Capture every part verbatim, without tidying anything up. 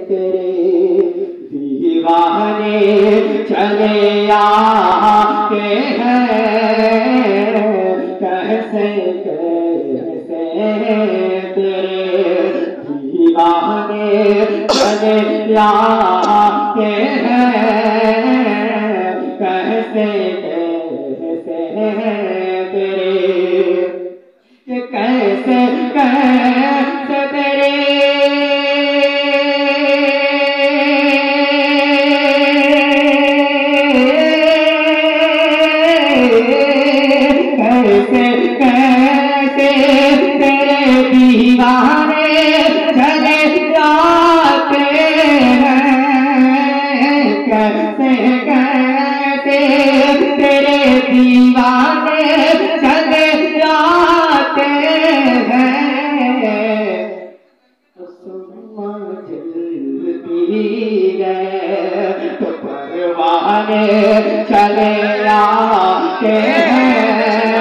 तेरे दीवाने चले आते हैं, कैसे कैसे तेरे दीवाने चले आते हैं, कैसे कैसे तेरे, कैसे कैसे तेरे दीवाने चले जाते हैं, कैसे कैसे तेरे दीवाने चले जाते हैं। जल्दी गए तो परवाने चले आते हैं,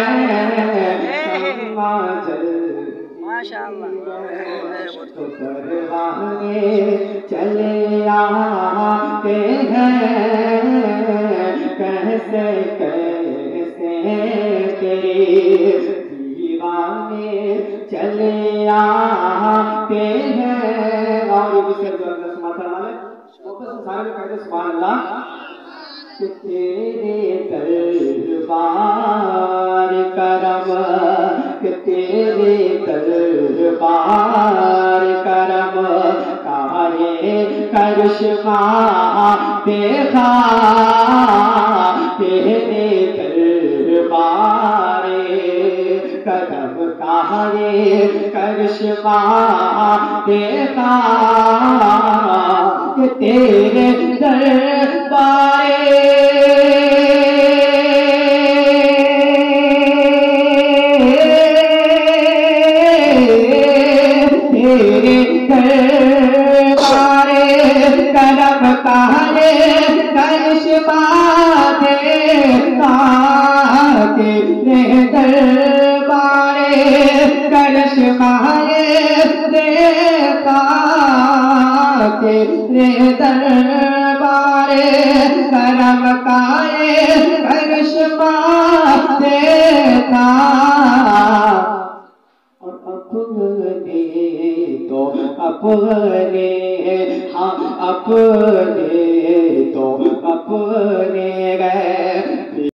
तो परवाने चले आते हैं, कैसे कैसे तेरे दीवाने चले आते हैं। और ये विषय जो अगर समाचार वाले वापस सारे लोग कहते सुभान अल्लाह कि तेरे दरबार करम, कि तेरे दरबार करम काहे करिश्मा देखा, तेरे दरबार करम काहे करिश्मा देखा, कि तेरे दरबार करम काहे करिश्मा देखा, तेरे दरबार करिश्मा देखा, तेरे दरबार करम काहे करिश्मा देखा। और अपने तो अपने, हाँ अपने तो अपने